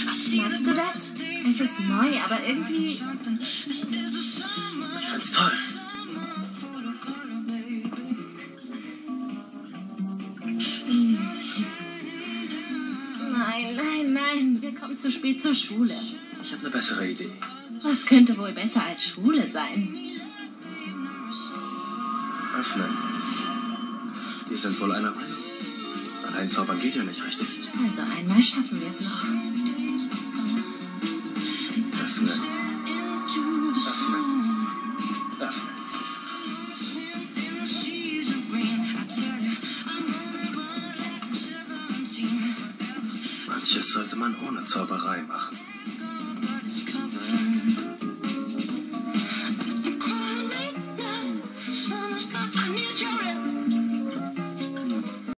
Magst du das? Es ist neu, aber irgendwie... Ich find's toll. Nein, wir kommen zu spät zur Schule. Ich habe eine bessere Idee. Was könnte wohl besser als Schule sein? Öffnen. Die sind wohl einer Meinung. Allein zaubern geht ja nicht richtig. Also einmal schaffen wir es noch. Öffnen. Öffnen. Öffnen. Manches sollte man ohne Zauberei machen.